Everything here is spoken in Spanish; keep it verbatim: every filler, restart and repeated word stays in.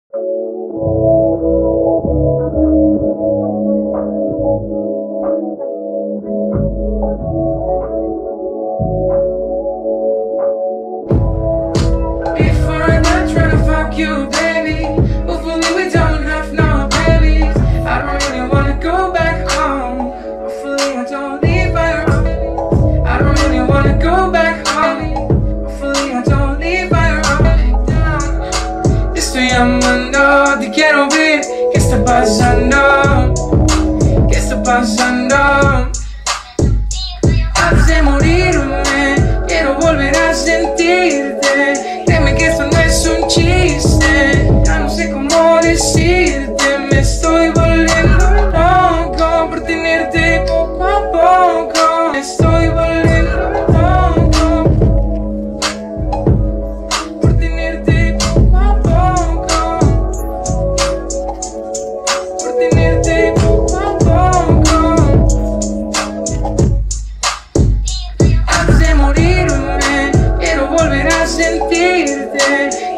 You, baby. Hopefully we don't have no babies. I don't really wanna go back home. Hopefully I don't leave by your own. I don't really wanna go back home. Hopefully I don't leave by your own. Te estoy llamando, te quiero ver. ¿Qué está pasando? ¿Qué está pasando? Antes de morirme, quiero volver a sentirte. Créeme que esto no es un chiste. Ya no sé cómo decirte. Me estoy volviendo loco por tenerte poco a poco. Me estoy volviendo loco por tenerte poco a poco. Por tenerte poco a poco. Antes de morirme, quiero volver a sentirte.